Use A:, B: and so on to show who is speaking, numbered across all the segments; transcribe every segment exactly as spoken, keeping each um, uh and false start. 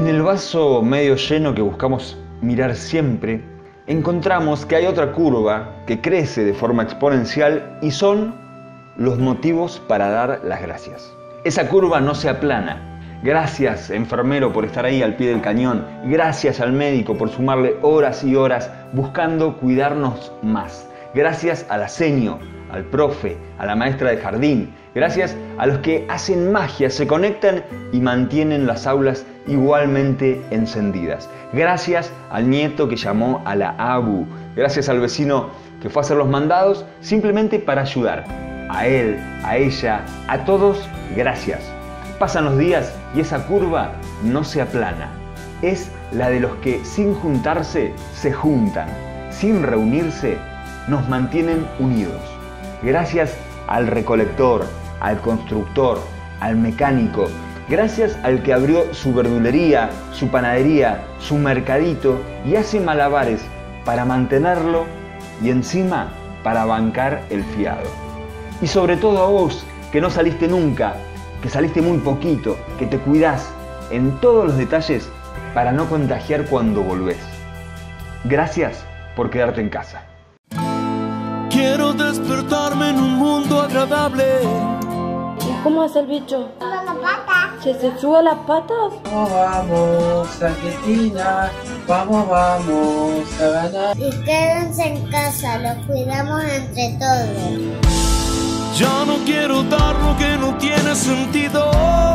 A: En el vaso medio lleno que buscamos mirar siempre, encontramos que hay otra curva que crece de forma exponencial y son los motivos para dar las gracias. Esa curva no se aplana. Gracias, enfermero, por estar ahí al pie del cañón. Gracias al médico por sumarle horas y horas buscando cuidarnos más. Gracias a la seño, al profe, a la maestra de jardín. Gracias a los que hacen magia, se conectan y mantienen las aulas igualmente encendidas. Gracias al nieto que llamó a la abu. Gracias al vecino que fue a hacer los mandados simplemente para ayudar. A él, a ella, a todos, gracias. Pasan los días y esa curva no se aplana. Es la de los que sin juntarse se juntan, sin reunirse nos mantienen unidos. Gracias al recolector, al constructor, al mecánico. Gracias al que abrió su verdulería, su panadería, su mercadito y hace malabares para mantenerlo y encima para bancar el fiado. Y sobre todo a vos, que no saliste nunca, que saliste muy poquito, que te cuidás en todos los detalles para no contagiar cuando volvés. Gracias por quedarte en casa.
B: Quiero despertarme en un mundo agradable.
C: ¿Y cómo es el bicho?
D: Con la pata.
C: ¿Se se sube a las patas?
E: Vamos, vamos, Argentina. Vamos, vamos a ganar.
D: Y quédense en casa, los cuidamos entre todos.
B: Ya no quiero dar lo que no tiene sentido.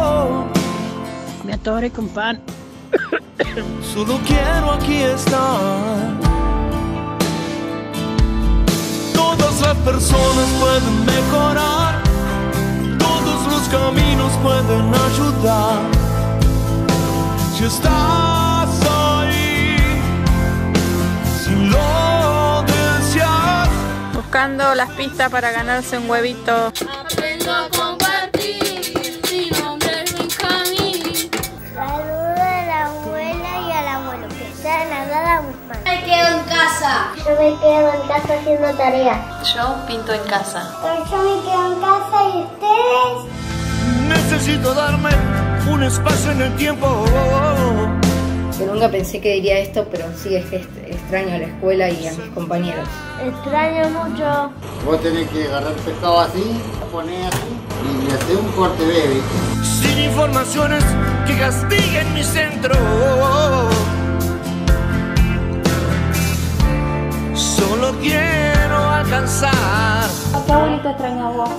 C: Me atoré con pan.
B: Solo quiero aquí estar. Todas las personas pueden mejorar. Todos los caminos pueden ayudar. Si estás ahí, si lo deseas.
F: Buscando las pistas para ganarse un huevito.
G: Aprendo a compartir, mi nombre es Benjamín.
D: Saludo a la abuela y al abuelo que están a dar a mis manos.
G: Me quedo en casa.
D: Yo me quedo en casa haciendo tarea.
F: Yo pinto en casa.
D: Pero yo me quedo en casa y ustedes.
B: Necesito darme un espacio en el tiempo.
H: Yo nunca pensé que diría esto, pero sí es que extraño a la escuela y a mis compañeros.
D: Extraño mucho.
I: Vos tenés que agarrar el pescado así, poner así y hacer un corte baby.
B: Sin informaciones que castiguen mi centro. Solo quiero alcanzar.
C: ¿A qué abuelita extraña vos?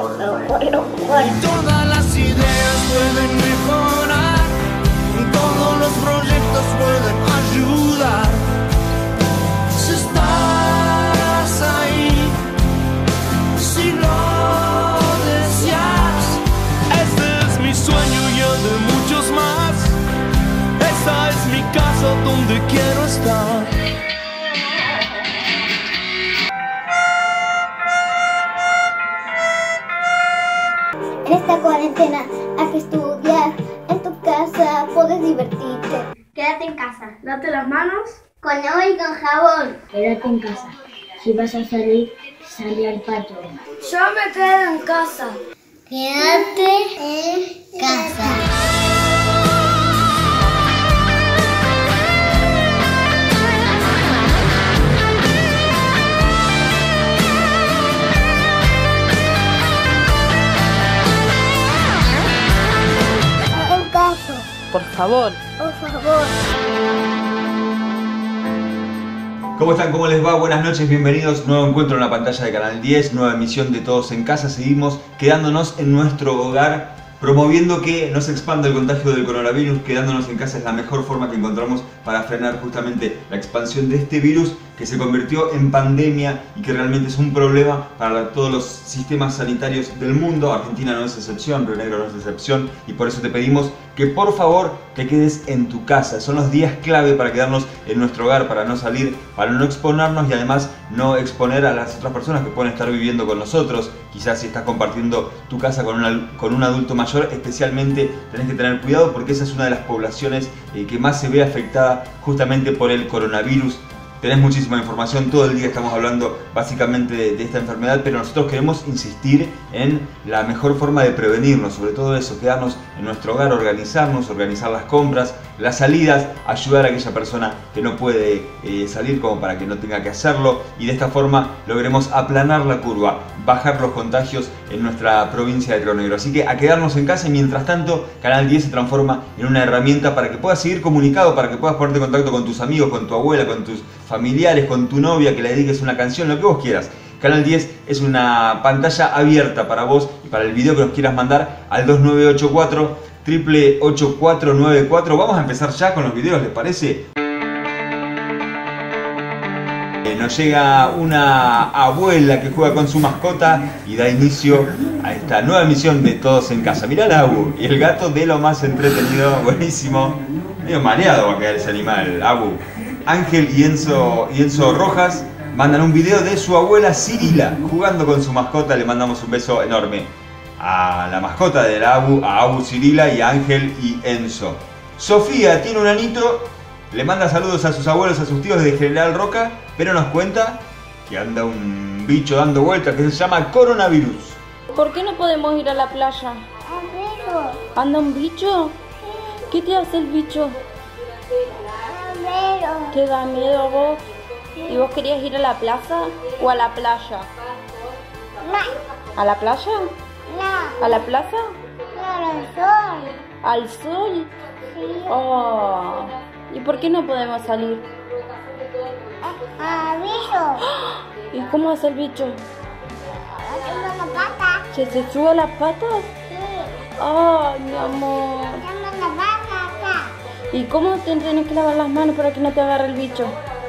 B: Todas las ideas pueden mejorar. Todos los proyectos pueden ayudar. Si estás ahí, si lo deseas. Este es mi sueño y el de muchos más. Esta es mi casa donde quiero estar.
D: En esta cuarentena hay que estudiar. En tu casa puedes divertirte.
G: Quédate en casa. Date las manos.
D: Con agua y con jabón.
J: Quédate en casa. Si vas a salir, sale al patio.
G: Yo me quedo en casa.
D: Quédate en casa.
C: Por favor.
D: Por favor.
A: ¿Cómo están? ¿Cómo les va? Buenas noches, bienvenidos. Nuevo encuentro en la pantalla de Canal diez, nueva emisión de Todos en Casa. Seguimos quedándonos en nuestro hogar, promoviendo que no se expanda el contagio del coronavirus. Quedándonos en casa es la mejor forma que encontramos para frenar justamente la expansión de este virus que se convirtió en pandemia y que realmente es un problema para todos los sistemas sanitarios del mundo. Argentina no es excepción, Río Negro no es excepción, y por eso te pedimos que por favor te quedes en tu casa. Son los días clave para quedarnos en nuestro hogar, para no salir, para no exponernos y además no exponer a las otras personas que pueden estar viviendo con nosotros. Quizás si estás compartiendo tu casa con, una, con un adulto mayor, especialmente tenés que tener cuidado porque esa es una de las poblaciones eh, que más se ve afectada justamente por el coronavirus. Tenés muchísima información, todo el día estamos hablando básicamente de, de esta enfermedad, pero nosotros queremos insistir en la mejor forma de prevenirnos, sobre todo eso, quedarnos en nuestro hogar, organizarnos, organizar las compras, las salidas, ayudar a aquella persona que no puede eh, salir como para que no tenga que hacerlo y de esta forma logremos aplanar la curva, bajar los contagios en nuestra provincia de Río Negro. Así que a quedarnos en casa y mientras tanto Canal diez se transforma en una herramienta para que puedas seguir comunicado, para que puedas ponerte en contacto con tus amigos, con tu abuela, con tus familiares, con tu novia, que le dediques una canción, lo que vos quieras. Canal diez es una pantalla abierta para vos y para el video que nos quieras mandar al dos nueve ocho cuatro, triple ocho cuatro nueve cuatro. Vamos a empezar ya con los videos, ¿les parece? Eh, nos llega una abuela que juega con su mascota y da inicio a esta nueva emisión de Todos en Casa. Mirá la Abu y el gato de lo más entretenido, buenísimo. Medio mareado va a quedar ese animal, Abu. Ángel y Enzo, y Enzo Rojas mandan un video de su abuela Cirila jugando con su mascota. Le mandamos un beso enorme a la mascota de la Abu, a Abu Cirila y a Ángel y Enzo. Sofía tiene un anito, le manda saludos a sus abuelos, a sus tíos de General Roca, pero nos cuenta que anda un bicho dando vueltas que se llama coronavirus.
C: ¿Por qué no podemos ir a la playa? ¿Anda un bicho? ¿Qué te hace el bicho? ¿Te da miedo vos? ¿Y vos querías ir a la plaza o a la playa?
D: No.
C: ¿A la playa?
D: No.
C: ¿A la plaza?
D: No, al sol.
C: ¿Al sol?
D: Sí.
C: Oh. ¿Y por qué no podemos salir?
D: Ah, bicho.
C: ¿Y cómo hace el bicho?
D: Haciendo la pata.
C: ¿Se se sube a las patas?
D: Sí.
C: Ay, mi amor.
D: Haciendo la pata acá.
C: ¿Y cómo te tienes que lavar las manos para que no te agarre el bicho?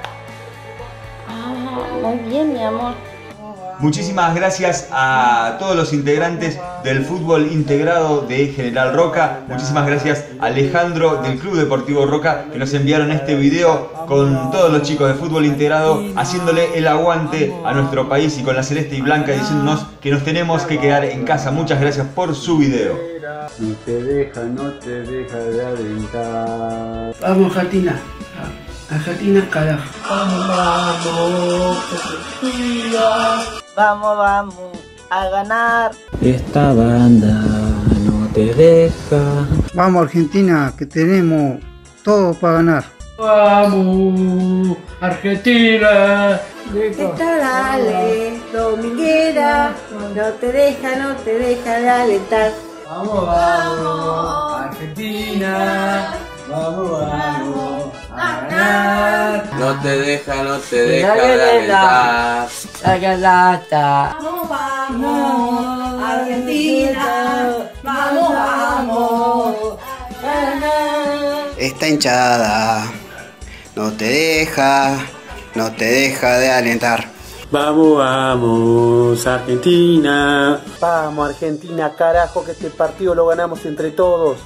C: Ah, muy bien, mi amor.
A: Muchísimas gracias a todos los integrantes del fútbol integrado de General Roca. Muchísimas gracias a Alejandro del Club Deportivo Roca que nos enviaron este video con todos los chicos de fútbol integrado haciéndole el aguante a nuestro país y con la celeste y blanca diciéndonos que nos tenemos que quedar en casa. Muchas gracias por su video.
E: No te deja, no te deja de alentar. Vamos, Argentina. Argentina, carajo. Vamos, vamos, Argentina.
K: Vamos, vamos a ganar.
L: Esta banda no te deja.
M: Vamos, Argentina, que tenemos todo para ganar.
E: Vamos, Argentina.
K: Esta dale, dominguera, no te deja, no te deja de alentar.
E: Vamos, vamos, Argentina. Vamos, vamos a ganar.
N: No te deja, no te deja de alentar.
K: La galata.
G: Vamos, vamos, Argentina. Vamos, vamos a ganar.
O: Esta hinchada no te deja, no te deja de alentar.
P: Vamos, vamos, Argentina.
Q: Vamos, Argentina, carajo, que este partido lo ganamos entre todos.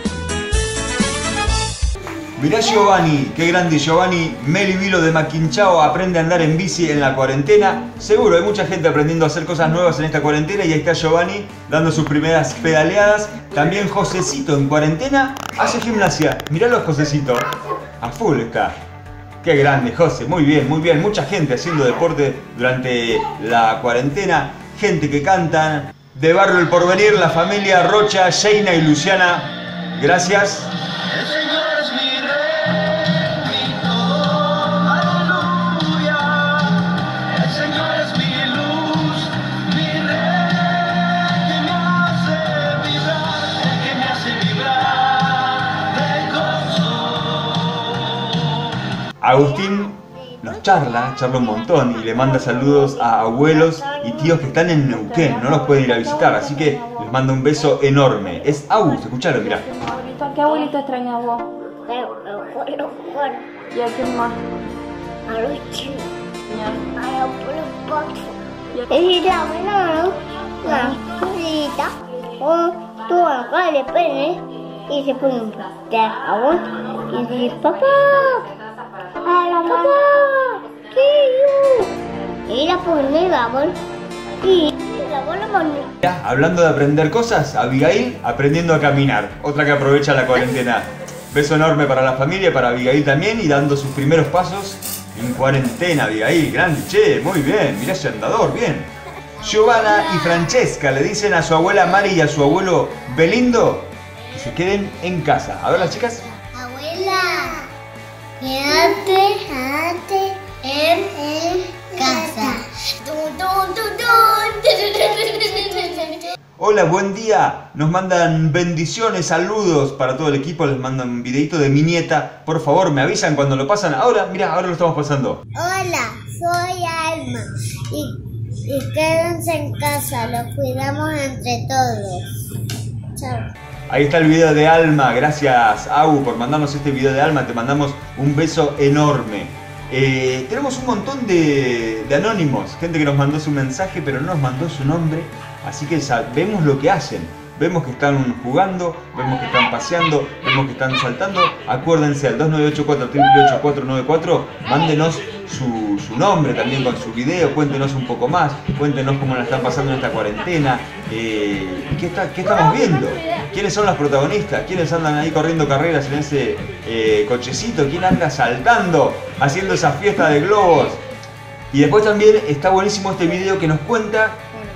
A: Mirá Giovanni, qué grande Giovanni, Melivilo de Maquinchao aprende a andar en bici en la cuarentena. Seguro hay mucha gente aprendiendo a hacer cosas nuevas en esta cuarentena y ahí está Giovanni dando sus primeras pedaleadas. También Josecito en cuarentena hace gimnasia. Miralo Josecito, a full está. Qué grande José, muy bien, muy bien. Mucha gente haciendo deporte durante la cuarentena. Gente que canta. De Barrio El Porvenir, la familia Rocha, Sheina y Luciana. Gracias. Agustín nos charla, charla un montón y le manda saludos a abuelos y tíos que están en Neuquén, no los pueden ir a visitar, así que les manda un beso enorme. Es Agus, escuchalo, mirá.
C: ¿Qué abuelito extrañas vos? ¿Y a quién más?
D: A los chicos. A los pollos. Es la abuela, una cosita, un tubo acá le pone y se pone un jabón y dice papá. A la mamá, ¿qué? Y la pone el amor y la pone bonita.
A: Hablando de aprender cosas, Abigail aprendiendo a caminar, otra que aprovecha la cuarentena. Beso enorme para la familia, para Abigail también y dando sus primeros pasos en cuarentena. Abigail, grande, che, muy bien, mirá ese andador, bien. Giovanna y Francesca le dicen a su abuela Mari y a su abuelo Belindo que se queden en casa. A ver las chicas.
D: Abuelo. Quédate, quédate en, en casa. Dun, dun, dun, dun.
A: Hola, buen día. Nos mandan bendiciones, saludos para todo el equipo. Les mandan un videito de mi nieta. Por favor, me avisan cuando lo pasan. Ahora, mira, ahora lo estamos pasando.
D: Hola, soy Alma. Y, y quédense en casa. Los cuidamos entre todos. Chao.
A: Ahí está el video de Alma. Gracias, Agu, por mandarnos este video de Alma. Te mandamos un beso enorme. Eh, tenemos un montón de, de anónimos. Gente que nos mandó su mensaje, pero no nos mandó su nombre. Así que vemos lo que hacen, vemos que están jugando, vemos que están paseando, vemos que están saltando. Acuérdense al dos nueve ocho cuatro, ocho ocho cuatro nueve cuatro, mándenos su, su nombre también con su video, cuéntenos un poco más, cuéntenos cómo la están pasando en esta cuarentena, eh, ¿qué, está, qué estamos viendo? ¿Quiénes son los protagonistas? ¿Quiénes andan ahí corriendo carreras en ese eh, cochecito? ¿Quién anda saltando, haciendo esa fiesta de globos? Y después también está buenísimo este video que nos cuenta,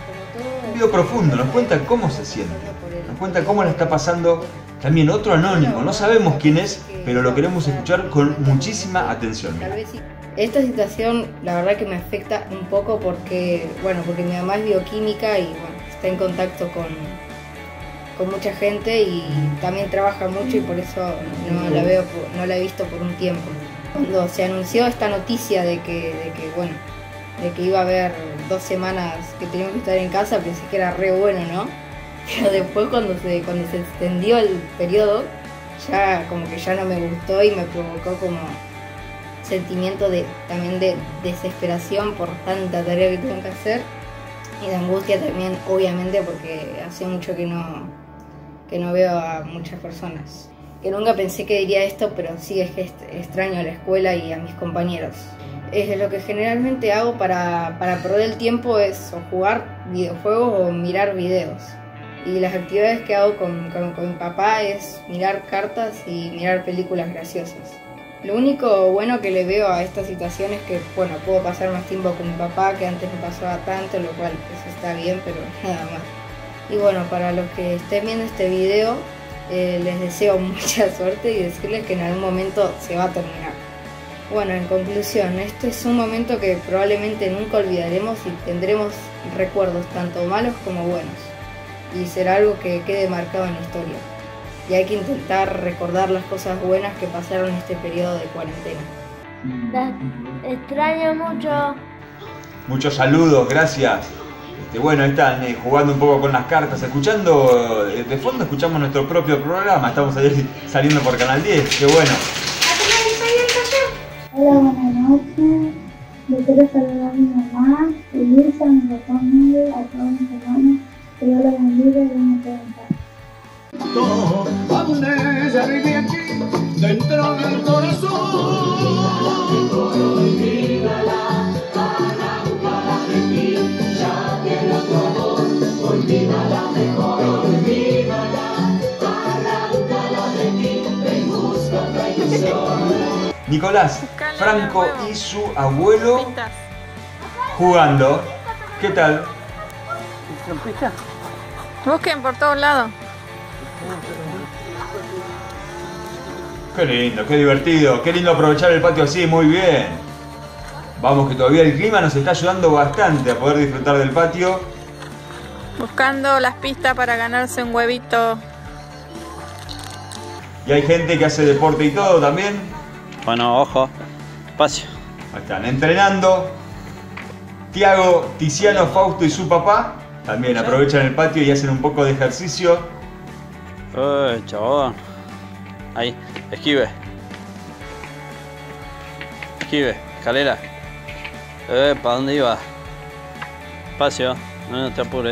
A: profundo, nos cuenta cómo se siente, nos cuenta cómo la está pasando también otro anónimo, no sabemos quién es, pero lo queremos escuchar con muchísima atención.
H: Esta situación la verdad que me afecta un poco porque, bueno, porque mi mamá es bioquímica y bueno, está en contacto con, con mucha gente y también trabaja mucho y por eso no la veo, no la he visto por un tiempo. Cuando se anunció esta noticia de que, de que bueno, de que iba a haber dos semanas que teníamos que estar en casa, pensé que era re bueno, ¿no? Pero después cuando se, cuando se extendió el periodo, ya como que ya no me gustó y me provocó como sentimiento de también de desesperación por tanta tarea que tengo que hacer y de angustia también, obviamente, porque hace mucho que no, que no veo a muchas personas. Que nunca pensé que diría esto, pero sí es que extraño a la escuela y a mis compañeros. Es lo que generalmente hago para, para perder el tiempo es o jugar videojuegos o mirar videos. Y las actividades que hago con, con, con mi papá es mirar cartas y mirar películas graciosas. Lo único bueno que le veo a esta situación es que, bueno, puedo pasar más tiempo con mi papá, que antes no pasaba tanto, lo cual pues está bien, pero nada más. Y bueno, para los que estén viendo este video, eh, les deseo mucha suerte y decirles que en algún momento se va a terminar. Bueno, en conclusión, este es un momento que probablemente nunca olvidaremos y tendremos recuerdos tanto malos como buenos. Y será algo que quede marcado en la historia. Y hay que intentar recordar las cosas buenas que pasaron en este periodo de cuarentena.
D: Te extraño mucho.
A: Muchos saludos, gracias. Este, bueno, ahí están eh, jugando un poco con las cartas, escuchando, eh, de fondo escuchamos nuestro propio programa, estamos ahí saliendo por Canal diez, qué bueno.
J: Hola, buenas noches. Yo quiero saludar a mi mamá, Elisa, a mi papá, Miguel, a todos mis hermanos. Que Dios los bendiga y Dios me bendiga.
B: Vamos a vivir aquí, dentro del corazón. Olvídala, arráncala de ti, ya tiene otro amor. Olvídala mejor, olvídala, arráncala de ti, en busca otra ilusión.
A: Nicolás, Franco y su abuelo jugando. ¿Qué tal?
F: Busquen por todos lados.
A: Qué lindo, qué divertido, qué lindo aprovechar el patio así, muy bien. Vamos que todavía el clima nos está ayudando bastante a poder disfrutar del patio.
F: Buscando las pistas para ganarse un huevito.
A: Y hay gente que hace deporte y todo también.
N: Bueno, ojo, espacio.
A: Ahí están entrenando. Tiago, Tiziano, Fausto y su papá también aprovechan el patio y hacen un poco de ejercicio.
N: Eh, chabón. Ahí, esquive. Esquive, escalera. Eh, ¿para dónde iba? Espacio, no, no te apures.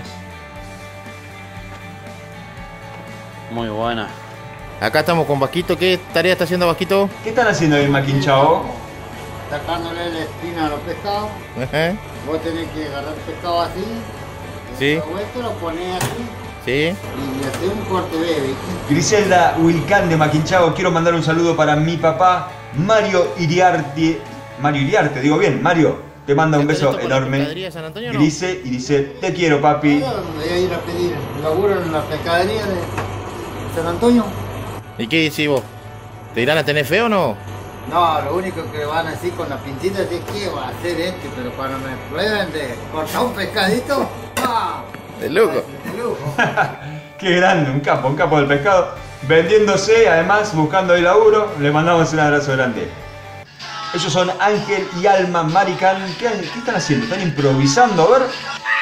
N: Muy buena.
R: Acá estamos con Vasquito. ¿Qué tarea está haciendo Vasquito?
A: ¿Qué están haciendo ahí, Maquinchao?
I: Sacándole la espina a los pescados.
R: Ajá.
I: Vos tenés que agarrar el pescado así.
R: Sí.
I: Esto lo ponés así.
R: Sí.
I: Y le haces un corte bebé.
A: Griselda Wilcán de Maquinchao. Quiero mandar un saludo para mi papá, Mario Iriarte. Mario Iriarte, digo bien, Mario. Te manda un beso enorme. Grise y dice, te quiero, papi.
I: Voy a ir a pedir laburo en la pescadería de San Antonio.
R: ¿Y qué decís vos? ¿Te irán a tener feo o no?
I: No, lo único que van así con la pincita es ¿qué va a hacer este? Pero cuando me prueben de cortar un pescadito, ¡ah!
R: De lujo.
I: De lujo.
A: Qué grande, un capo, un capo del pescado. Vendiéndose, además, buscando ahí laburo. Le mandamos un abrazo grande. Ellos son Ángel y Alma Maricán. ¿Qué, ¿Qué están haciendo? ¿Están improvisando? A ver.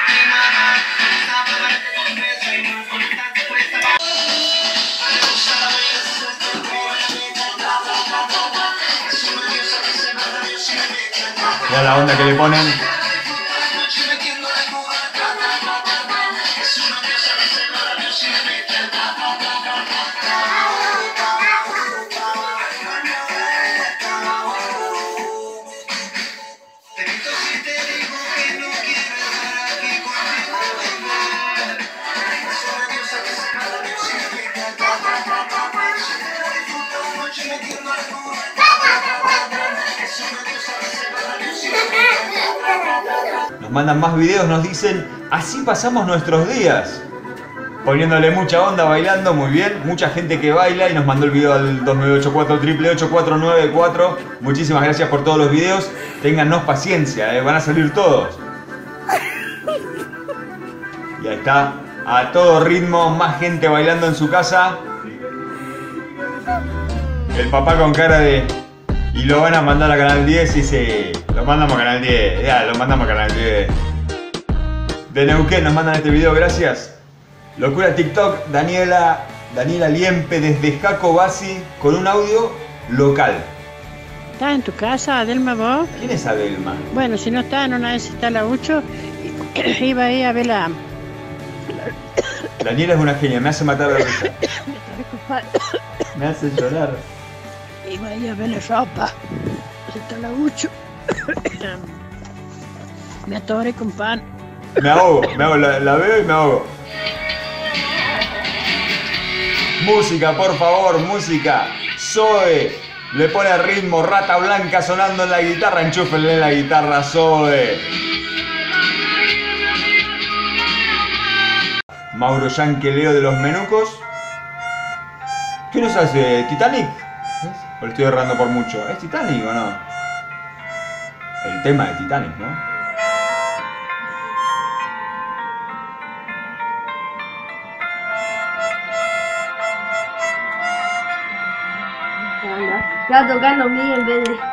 A: Mira la onda que le ponen. Nos mandan más videos, nos dicen, así pasamos nuestros días. Poniéndole mucha onda, bailando, muy bien. Mucha gente que baila y nos mandó el video al dos nueve ocho cuatro, ocho ocho cuatro nueve cuatro. Muchísimas gracias por todos los videos. Téngannos paciencia, eh, van a salir todos. Y ahí está, a todo ritmo, más gente bailando en su casa. El papá con cara de... Y lo van a mandar a Canal diez y sí, lo mandamos a Canal diez, ya, lo mandamos a Canal diez. De Neuquén nos mandan este video, gracias. Locura TikTok, Daniela, Daniela Liempe desde Jacobasi con un audio local.
S: ¿Estás en tu casa, Adelma, vos?
A: ¿Quién es Adelma?
S: Bueno, si no está, en una vez está la Ucho, iba ahí a ver la...
A: Daniela es una genia, me hace matar la risa. Me hace llorar.
S: Iba ahí a ver la ropa. Está la Ucho. Me atoré con pan.
A: Me ahogo, me ahogo, la, la veo y me ahogo. Música, por favor, música. Zoe le pone ritmo, Rata Blanca sonando en la guitarra, enchúfenle la guitarra a Zoe. Mauro Yanqueleo de los Menucos. ¿Qué nos hace? ¿Titanic? ¿O le estoy errando por mucho? ¿Es Titanic o no? El tema de Titanic, ¿no?
D: Está tocando a mí en vez de...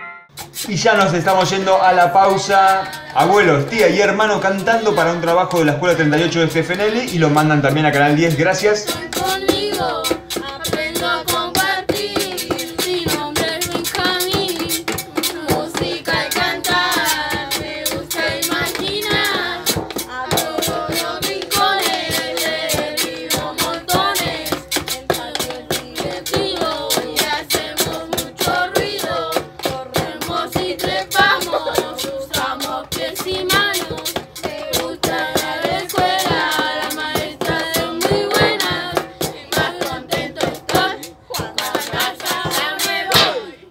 A: Y ya nos estamos yendo a la pausa. Abuelos, tía y hermano cantando para un trabajo de la Escuela treinta y ocho de F F N L y lo mandan también a Canal diez, gracias.
C: Conmigo aprendo a compartir, mi nombre es Benjamín, música y cantar, me gusta imaginar, a todos los rincones, derribo montones, el patio es divertido y hacemos mucho ruido, corremos y trepamos, usamos pies y manos, me gusta la escuela, la maestra es muy buena, y más contento estoy cuando a casa me voy.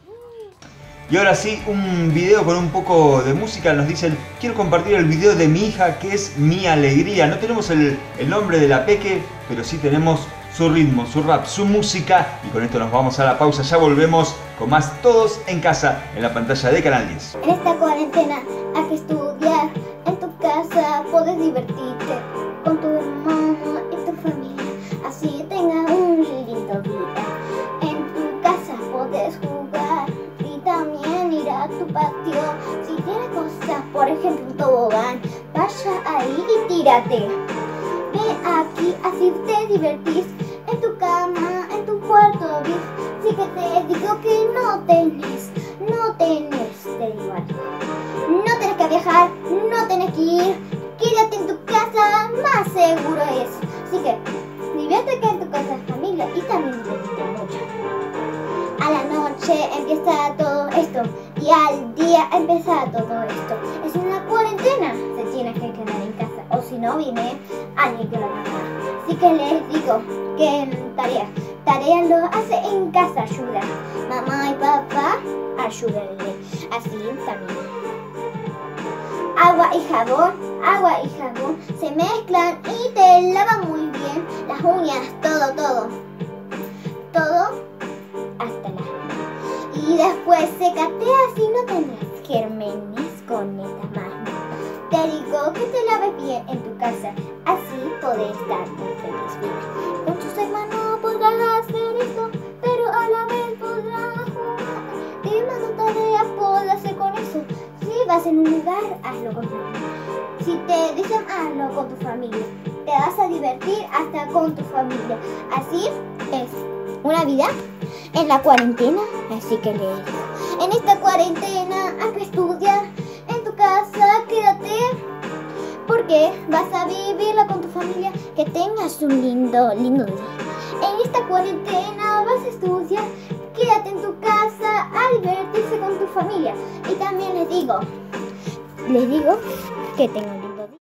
A: Y ahora sí, un video con un poco de música. Nos dicen, quiero compartir el video de mi hija que es Mi Alegría. No tenemos el, el nombre de la peque, pero sí tenemos su ritmo, su rap, su música. Y con esto nos vamos a la pausa. Ya volvemos con más Todos en Casa en la pantalla de Canal diez.
D: En esta cuarentena hay que estudiar, en tu casa puedes divertirte con tu hermano y tu familia, así tengas un lindo día. En tu casa puedes jugar y también ir a tu patio. Si tienes cosas, por ejemplo un tobogán, vaya ahí y tírate. Ven aquí, así te divertís, en tu cama, en tu cuarto, ¿ves? Sí que te digo que no tenés, no tenés de igual. No tenés que viajar, no tenés que ir, quédate en tu casa, más seguro es. Así que, diviértete en tu casa, familia, y también diviértete mucho. A la noche empieza todo esto, y al día empieza todo esto. Es una cuarentena, se tiene que quedar en casa, o si no viene alguien que lo mata. Así que les digo que tareas, tareas lo hace en casa, ayuda. Mamá y papá, ayúdenle, así también. Agua y jabón, agua y jabón se mezclan y te lavan muy bien las uñas, todo, todo, todo hasta las uñas. Y después Pues sécate así no tendrás gérmenes con esta mano. Te digo que te laves bien en tu casa, así podés dar una feliz vida. Con tus hermanos podrás hacer esto, pero a la vez podrás jugar. Te mando tareas, podrás hacer con eso. Si vas en un lugar, hazlo con tu familia. Si te dicen hazlo con tu familia, te vas a divertir hasta con tu familia. Así es una vida en la cuarentena, así que le digo, en esta cuarentena hay que estudiar, en tu casa quédate, porque vas a vivirla con tu familia, que tengas un lindo, lindo día. En esta cuarentena vas a estudiar, quédate en tu casa a divertirse con tu familia. Y también les digo, les digo que tengan un lindo día.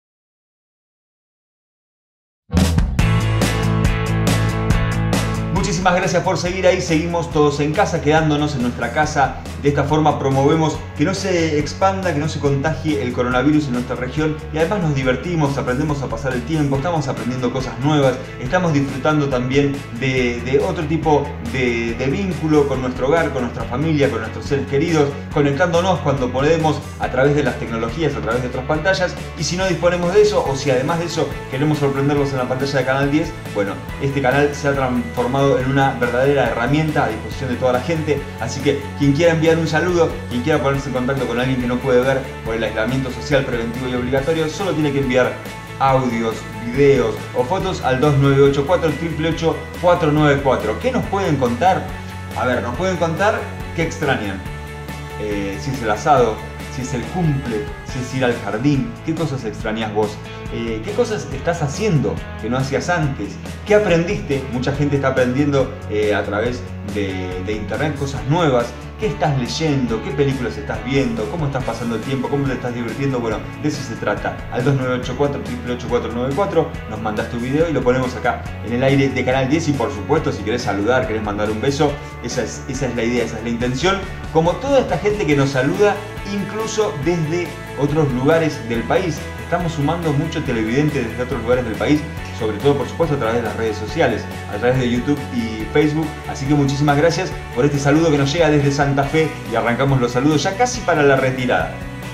A: Muchísimas gracias por seguir ahí, seguimos todos en casa, quedándonos en nuestra casa. De esta forma promovemos que no se expanda, que no se contagie el coronavirus en nuestra región y además nos divertimos, aprendemos a pasar el tiempo, estamos aprendiendo cosas nuevas, estamos disfrutando también de, de otro tipo de, de vínculo con nuestro hogar, con nuestra familia, con nuestros seres queridos, conectándonos cuando podemos a través de las tecnologías, a través de otras pantallas, y si no disponemos de eso o si además de eso queremos sorprenderlos en la pantalla de Canal diez, bueno, este canal se ha transformado en una verdadera herramienta a disposición de toda la gente, así que quien quiera enviar un saludo, quien quiera ponerse en contacto con alguien que no puede ver por el aislamiento social preventivo y obligatorio, solo tiene que enviar audios, videos o fotos al dos nueve ocho cuatro, ocho ocho ocho, cuatro nueve cuatro. ¿Qué nos pueden contar? A ver, nos pueden contar qué extrañan. Eh, si es el asado, si es el cumple, si es ir al jardín, qué cosas extrañas vos, eh, qué cosas estás haciendo que no hacías antes, qué aprendiste. Mucha gente está aprendiendo eh, a través de, de internet cosas nuevas. ¿Qué estás leyendo? ¿Qué películas estás viendo? ¿Cómo estás pasando el tiempo? ¿Cómo te estás divirtiendo? Bueno, de eso se trata. Al dos nueve ocho cuatro, ocho ocho ocho, cuatro nueve cuatro nos mandas tu video y lo ponemos acá en el aire de Canal diez. Y por supuesto, si querés saludar, querés mandar un beso, esa es, esa es la idea, esa es la intención. Como toda esta gente que nos saluda, incluso desde otros lugares del país. Estamos sumando mucho televidentes desde otros lugares del país, sobre todo por supuesto a través de las redes sociales, a través de YouTube y Facebook. Así que muchísimas gracias por este saludo que nos llega desde Santa Fe y arrancamos los saludos ya casi para la retirada.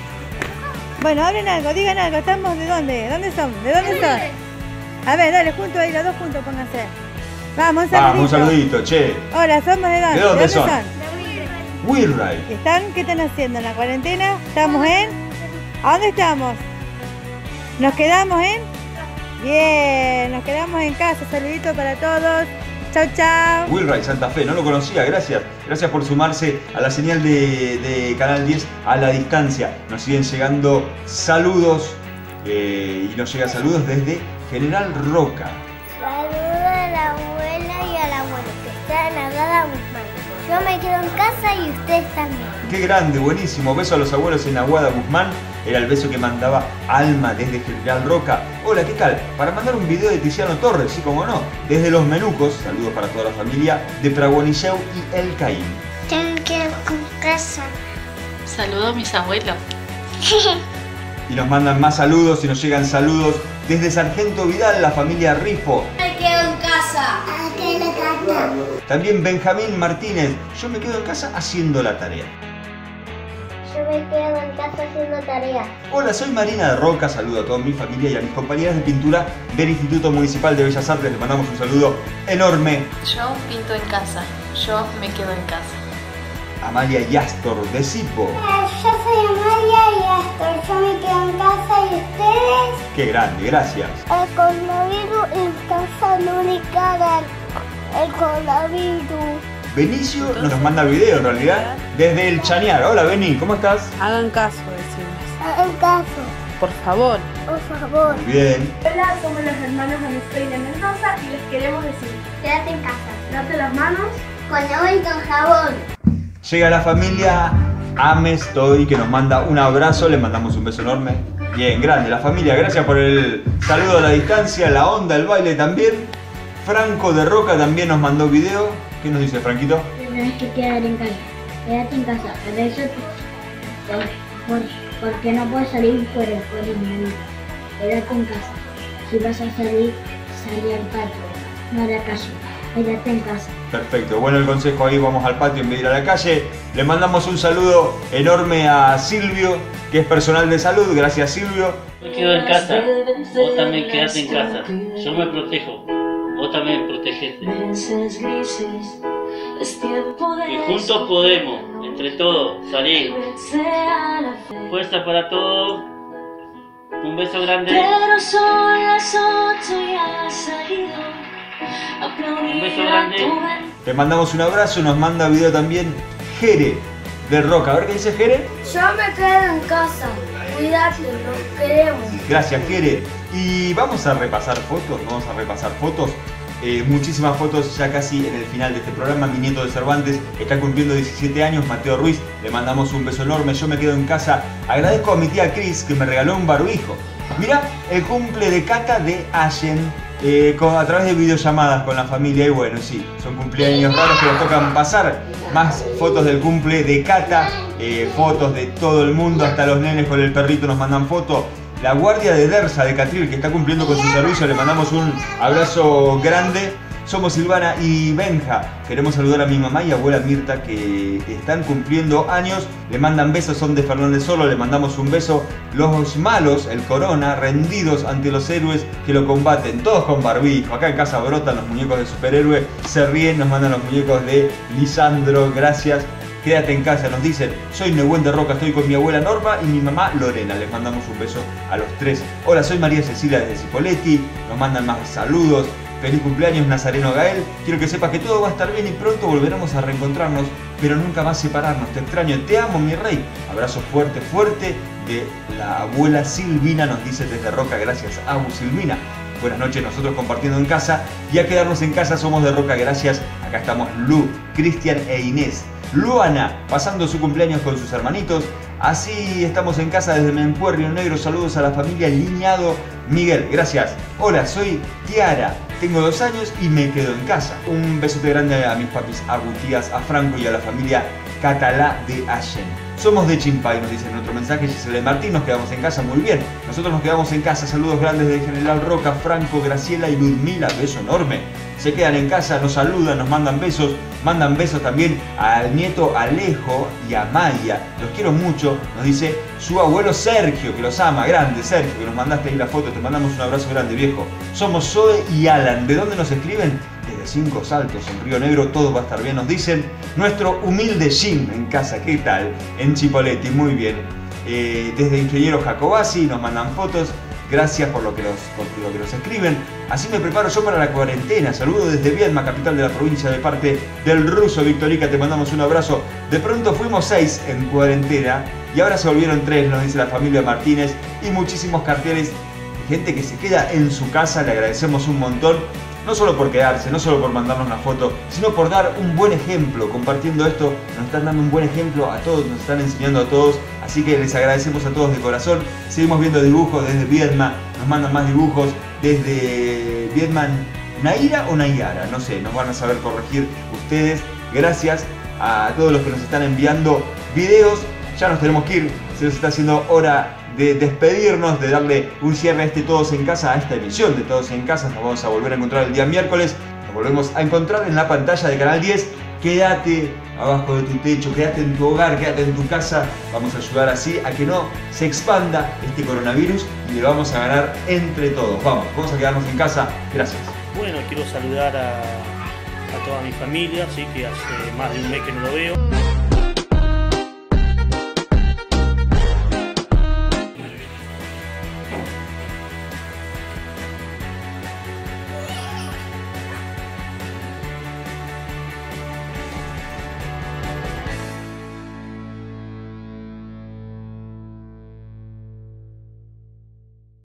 T: Bueno, hablen algo, digan algo. ¿Estamos de dónde? ¿De dónde son? ¿De dónde son? A ver, dale, juntos ahí, los dos juntos, pónganse. Vamos, un saludito.
A: Vamos, un saludito, che.
T: Hola, ¿somos de dónde?
A: ¿De dónde, ¿De dónde son?
T: son?
A: Wirral.
T: ¿Están? ¿Qué están haciendo en la cuarentena? ¿Estamos en? ¿A dónde estamos? ¿Nos quedamos en? Bien, nos quedamos en casa. Saludito para todos. Chau, chau.
A: Wirral, Santa Fe, no lo conocía, gracias. Gracias por sumarse a la señal de, de Canal diez a la distancia. Nos siguen llegando saludos eh, y nos llegan saludos desde General Roca.
D: Saludo a la abuela y al abuelo que están en Aguada Guzmán. Yo me quedo en casa y ustedes también.
A: Qué grande, buenísimo. Beso a los abuelos en Aguada Guzmán. Era el beso que mandaba Alma desde General Roca. Hola, ¿qué tal? Para mandar un video de Tiziano Torres, sí, como no. Desde Los Menucos, saludos para toda la familia de Praguanilleu y El Caín.
D: Yo me quedo en casa.
U: Saludo a mis abuelos.
A: Y nos mandan más saludos y nos llegan saludos desde Sargento Vidal, la familia Rifo.
D: Me quedo en casa. Me quedo en casa.
A: También Benjamín Martínez. Yo me quedo en casa haciendo la tarea.
D: Yo me quedo en casa haciendo tareas.
A: Hola, soy Marina de Roca, saludo a toda mi familia y a mis compañeras de pintura del Instituto Municipal de Bellas Artes. Les mandamos un saludo enorme.
U: Yo pinto en casa, yo me quedo en casa.
A: Amalia Yastor de Sipo.
D: Yo soy Amalia y Astor, yo me quedo en casa y ustedes.
A: Qué grande, gracias.
D: El coronavirus en casa no le cagan. El coronavirus.
A: Benicio nos manda el video en realidad desde el Chañar. Hola Beni, ¿cómo estás?
F: Hagan caso, decimos.
D: Hagan caso.
F: Por favor.
D: Por favor.
A: Bien.
V: Hola, somos los hermanos Anisfrey de Mendoza y les queremos decir:
D: quédate en casa.
V: Lávate las manos
D: con agua y con jabón.
A: Llega la familia Amestoy que nos manda un abrazo, le mandamos un beso enorme. Bien, grande la familia, gracias por el saludo a la distancia, la onda, el baile también. Franco de Roca también nos mandó video. ¿Qué nos dice Franquito?
J: Tienes que quedar en casa, quédate en casa, por eso, por, por, porque no puedes salir por el coronavirus, quédate en casa. Si vas a salir, salí al patio, no hará caso. quédate en casa.
A: Perfecto, bueno el consejo, ahí vamos al patio en vez de ir a la calle. Le mandamos un saludo enorme a Silvio, que es personal de salud. Gracias, Silvio.
L: Me quedo en casa, vos también quedate en casa. Yo me protejo, vos también protegete. Y juntos podemos, entre todos, salir. Fuerza para todos. Un beso grande.
C: Pero son las ocho y has salido.
L: Un beso grande.
A: Le mandamos un abrazo, nos manda video también Jere de Roca. A ver qué dice Jere.
D: Yo me quedo en casa. Cuídate, los queremos.
A: Gracias, Jere. Y vamos a repasar fotos, vamos a repasar fotos. Eh, muchísimas fotos ya casi en el final de este programa. Mi nieto de Cervantes está cumpliendo diecisiete años, Mateo Ruiz, le mandamos un beso enorme. Yo me quedo en casa. Agradezco a mi tía Cris que me regaló un barbijo. Mirá, el cumple de Cata de Allen, eh, con, a través de videollamadas con la familia. Y bueno, sí, son cumpleaños raros que nos tocan pasar. Más fotos del cumple de Cata, eh, fotos de todo el mundo, hasta los nenes con el perrito nos mandan fotos. La guardia de Dersa de Catril, que está cumpliendo con su servicio, le mandamos un abrazo grande. Somos Silvana y Benja. Queremos saludar a mi mamá y abuela Mirta, que están cumpliendo años. Le mandan besos, son de Fernández Solo, le mandamos un beso. Los malos, el corona, rendidos ante los héroes que lo combaten. Todos con barbijo. Acá en casa brotan los muñecos de superhéroe. Se ríen, nos mandan los muñecos de Lisandro. Gracias. Quédate en casa, nos dicen. Soy Nehuen de Roca, estoy con mi abuela Norma y mi mamá Lorena. Les mandamos un beso a los tres. Hola, soy María Cecilia desde Cipolletti. Nos mandan más saludos. Feliz cumpleaños, Nazareno Gael. Quiero que sepas que todo va a estar bien y pronto volveremos a reencontrarnos, pero nunca más separarnos. Te extraño, te amo, mi rey. Abrazo fuerte, fuerte de la abuela Silvina, nos dice desde Roca. Gracias, Abu Silvina. Buenas noches, nosotros compartiendo en casa. Y a quedarnos en casa somos de Roca, gracias. Acá estamos Lu, Cristian e Inés. Luana, pasando su cumpleaños con sus hermanitos. Así estamos en casa desde Mempuer, Río Negro. Saludos a la familia Liñado. Miguel, gracias. Hola, soy Tiara. Tengo dos años y me quedo en casa. Un besote grande a mis papis, a Gutías, a Franco y a la familia Catalá de Allen. Somos de Chimpay, nos dice en otro mensaje Gisela y Martín. Nos quedamos en casa, muy bien. Nosotros nos quedamos en casa. Saludos grandes de General Roca, Franco, Graciela y Ludmila. Beso enorme. Se quedan en casa, nos saludan, nos mandan besos. Mandan besos también al nieto Alejo y a Maya. Los quiero mucho, nos dice su abuelo Sergio, que los ama. Grande, Sergio, que nos mandaste ahí la foto. Te mandamos un abrazo grande, viejo. Somos Zoe y Alan. ¿De dónde nos escriben? Desde Cinco Saltos, en Río Negro. Todo va a estar bien, nos dicen. Nuestro humilde Jim en casa, ¿qué tal? En Chipolletti, muy bien. Eh, desde Ingeniero Jacobasi nos mandan fotos. Gracias por lo, que nos, por lo que nos escriben. Así me preparo yo para la cuarentena. Saludos desde Viedma, capital de la provincia, de parte del ruso Victorica. Te mandamos un abrazo. De pronto fuimos seis en cuarentena y ahora se volvieron tres, nos dice la familia Martínez. Y muchísimos carteles de gente que se queda en su casa. Le agradecemos un montón. No solo por quedarse, no solo por mandarnos una foto, sino por dar un buen ejemplo. Compartiendo esto, nos están dando un buen ejemplo a todos, nos están enseñando a todos. Así que les agradecemos a todos de corazón. Seguimos viendo dibujos desde Viedma, nos mandan más dibujos desde Viedma. ¿Naira o Nayara? No sé, nos van a saber corregir ustedes. Gracias a todos los que nos están enviando videos. Ya nos tenemos que ir, se nos está haciendo hora de despedirnos, de darle un cierre a este Todos en Casa, a esta emisión de Todos en Casa. Nos vamos a volver a encontrar el día miércoles. Nos volvemos a encontrar en la pantalla de Canal diez. Quédate abajo de tu techo, quédate en tu hogar, quédate en tu casa. Vamos a ayudar así a que no se expanda este coronavirus y le vamos a ganar entre todos. Vamos, vamos a quedarnos en casa. Gracias.
M: Bueno, quiero saludar a, a toda mi familia, ¿sí? Que hace más de un mes que no lo veo.